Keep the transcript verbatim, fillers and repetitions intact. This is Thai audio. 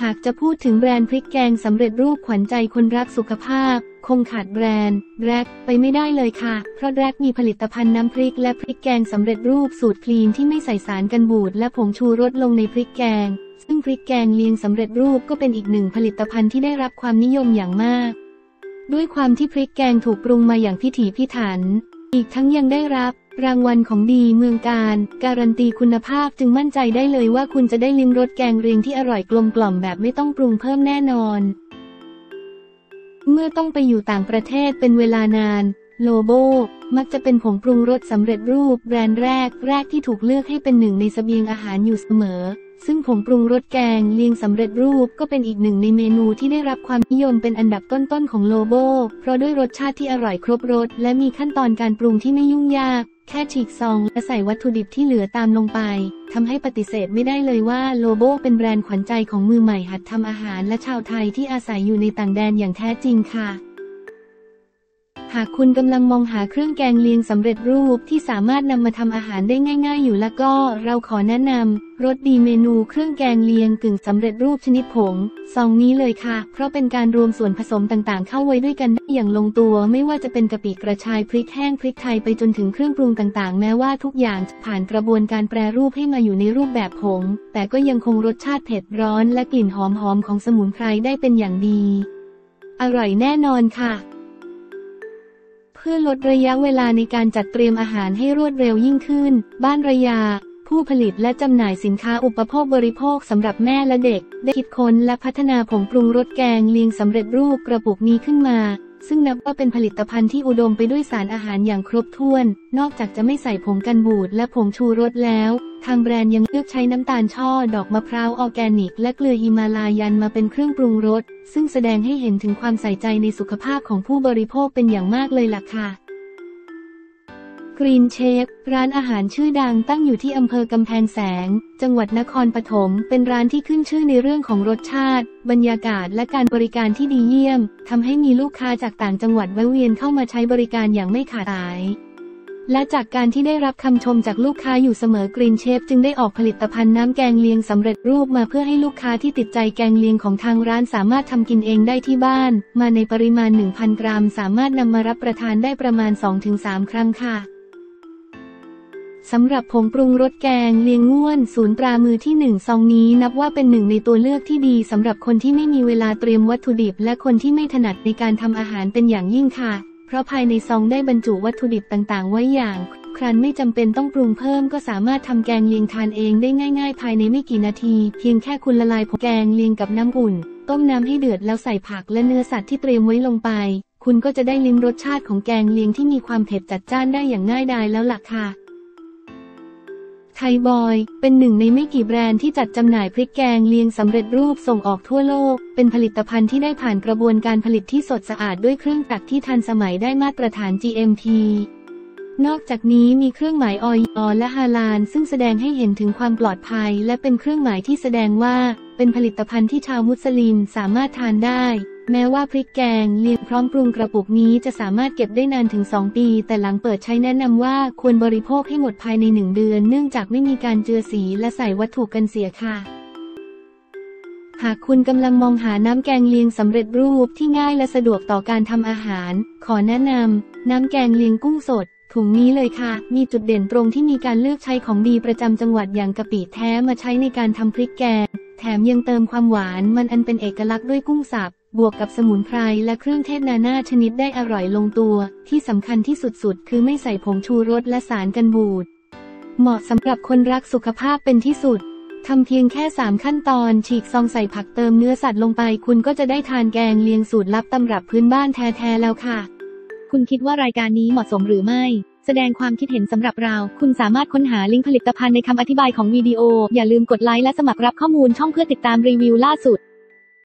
หากจะพูดถึงแบรนด์พริกแกงสำเร็จรูปขวัญใจคนรักสุขภาพคงขาดแบรนด์แร็คไปไม่ได้เลยค่ะเพราะแร็คมีผลิตภัณฑ์น้ำพริกและพริกแกงสำเร็จรูปสูตรคลีนที่ไม่ใส่สารกันบูดและผงชูรสลงในพริกแกงซึ่งพริกแกงเลียงสำเร็จรูปก็เป็นอีกหนึ่งผลิตภัณฑ์ที่ได้รับความนิยมอย่างมากด้วยความที่พริกแกงถูกปรุงมาอย่างพิถีพิถันอีกทั้งยังได้รับรางวัลของดีเมืองการการันตีคุณภาพจึงมั่นใจได้เลยว่าคุณจะได้ลิ้มรสแกงเลียงที่อร่อยกลมกล่อมแบบไม่ต้องปรุงเพิ่มแน่นอนเมื่อต้องไปอยู่ต่างประเทศเป็นเวลานานโลโบมักจะเป็นผงปรุงรสสำเร็จรูปแบรนด์แรกแรกที่ถูกเลือกให้เป็นหนึ่งในเสบียงอาหารอยู่เสมอซึ่งผงปรุงรสแกงเลียงสำเร็จรูปก็เป็นอีกหนึ่งในเมนูที่ได้รับความนิยมเป็นอันดับต้นๆของโลโบเพราะด้วยรสชาติที่อร่อยครบรสและมีขั้นตอนการปรุงที่ไม่ยุ่งยากแค่ฉีกซองและใส่วัตถุดิบที่เหลือตามลงไปทำให้ปฏิเสธไม่ได้เลยว่าโลโบเป็นแบรนด์ขวัญใจของมือใหม่หัดทำอาหารและชาวไทยที่อาศัยอยู่ในต่างแดนอย่างแท้จริงค่ะหากคุณกำลังมองหาเครื่องแกงเลียงสำเร็จรูปที่สามารถนำมาทำอาหารได้ง่ายๆอยู่แล้วก็เราขอแนะนำรสดีเมนูเครื่องแกงเลียงกึ่งสำเร็จรูปชนิดผงซองนี้เลยค่ะเพราะเป็นการรวมส่วนผสมต่างๆเข้าไว้ด้วยกันได้อย่างลงตัวไม่ว่าจะเป็นกะปิกระชายพริกแห้งพริกไทยไปจนถึงเครื่องปรุงต่างๆแม้ว่าทุกอย่างจะผ่านกระบวนการแปรรูปให้มาอยู่ในรูปแบบผงแต่ก็ยังคงรสชาติเผ็ดร้อนและกลิ่นหอมๆของสมุนไพรได้เป็นอย่างดีอร่อยแน่นอนค่ะเพื่อลดระยะเวลาในการจัดเตรียมอาหารให้รวดเร็วยิ่งขึ้นบ้านระยาผู้ผลิตและจำหน่ายสินค้าอุปโภคบริโภคสำหรับแม่และเด็กได้คิดค้นและพัฒนาผงปรุงรสแกงเลียงสำเร็จรูปกระปุกนี้ขึ้นมาซึ่งนับว่าเป็นผลิตภัณฑ์ที่อุดมไปด้วยสารอาหารอย่างครบถ้วนนอกจากจะไม่ใส่ผงกันบูดและผงชูรสแล้วทางแบรนด์ยังเลือกใช้น้ำตาลช่อดอกมะพร้าวออร์แกนิกและเกลือฮิมาลายันมาเป็นเครื่องปรุงรสซึ่งแสดงให้เห็นถึงความใส่ใจในสุขภาพของผู้บริโภคเป็นอย่างมากเลยล่ะค่ะกรีนเชฟร้านอาหารชื่อดังตั้งอยู่ที่อำเภอกำแพงแสนจังหวัดนครปฐมเป็นร้านที่ขึ้นชื่อในเรื่องของรสชาติบรรยากาศและการบริการที่ดีเยี่ยมทำให้มีลูกค้าจากต่างจังหวัดแวะเวียนเข้ามาใช้บริการอย่างไม่ขาดสายและจากการที่ได้รับคำชมจากลูกค้าอยู่เสมอกรีนเชฟจึงได้ออกผลิตภัณฑ์น้ำแกงเลียงสำเร็จรูปมาเพื่อให้ลูกค้าที่ติดใจแกงเลียงของทางร้านสามารถทำกินเองได้ที่บ้านมาในปริมาณ หนึ่งพัน กรัมสามารถนำมารับประทานได้ประมาณ สองถึงสาม ครั้งค่ะสำหรับผงปรุงรสแกงเลียงง่วนศูนย์ตรามือที่หนึ่งซองนี้นับว่าเป็นหนึ่งในตัวเลือกที่ดีสำหรับคนที่ไม่มีเวลาเตรียมวัตถุดิบและคนที่ไม่ถนัดในการทำอาหารเป็นอย่างยิ่งค่ะเพราะภายในซองได้บรรจุวัตถุดิบต่างๆไว้อย่างครันไม่จำเป็นต้องปรุงเพิ่มก็สามารถทำแกงเลียงทานเองได้ง่ายๆภายในไม่กี่นาทีเพียงแค่คุณละลายผงแกงเลียงกับน้ำอุ่นต้มน้ำให้เดือดแล้วใส่ผักและเนื้อสัตว์ที่เตรียมไว้ลงไปคุณก็จะได้ลิ้มรสชาติของแกงเลียงที่มีความเผ็ดจัดจ้านได้อย่างง่ายดายแล้วล่ะค่ะไทยบอยเป็นหนึ่งในไม่กี่แบรนด์ที่จัดจำหน่ายพริกแกงเลียงสำเร็จรูปส่งออกทั่วโลกเป็นผลิตภัณฑ์ที่ได้ผ่านกระบวนการผลิตที่สดสะอาดด้วยเครื่องจักรที่ทันสมัยได้มาตรฐาน จี เอ็ม พี นอกจากนี้มีเครื่องหมายอย.และฮาลาลซึ่งแสดงให้เห็นถึงความปลอดภัยและเป็นเครื่องหมายที่แสดงว่าเป็นผลิตภัณฑ์ที่ชาวมุสลิมสามารถทานได้แม้ว่าพริกแกงเลียงพร้อมปรุงกระปุกนี้จะสามารถเก็บได้นานถึงสองปีแต่หลังเปิดใช้แนะนำว่าควรบริโภคให้หมดภายในหนึ่งเดือนเนื่องจากไม่มีการเจือสีและใส่วัตถุกันเสียค่ะหากคุณกำลังมองหาน้ำแกงเลียงสำเร็จรูปที่ง่ายและสะดวกต่อการทำอาหารขอแนะนำน้ำแกงเลียงกุ้งสดถุงนี้เลยค่ะมีจุดเด่นตรงที่มีการเลือกใช้ของดีประจำจังหวัดอย่างกะปิแท้มาใช้ในการทำพริกแกงแถมยังเติมความหวานมันอันเป็นเอกลักษณ์ด้วยกุ้งสับบวกกับสมุนไพรและเครื่องเทศนานาชนิดได้อร่อยลงตัวที่สำคัญที่สุดๆคือไม่ใส่ผงชูรสและสารกันบูดเหมาะสำหรับคนรักสุขภาพเป็นที่สุดทำเพียงแค่สามขั้นตอนฉีกซองใส่ผักเติมเนื้อสัตว์ลงไปคุณก็จะได้ทานแกงเลียงสูตรลับตำรับพื้นบ้านแท้ๆแล้วค่ะคุณคิดว่ารายการนี้เหมาะสมหรือไม่แสดงความคิดเห็นสำหรับเราคุณสามารถค้นหาลิงก์ผลิตภัณฑ์ในคำอธิบายของวิดีโออย่าลืมกดไลค์และสมัครรับข้อมูลช่องเพื่อติดตามรีวิวล่าสุด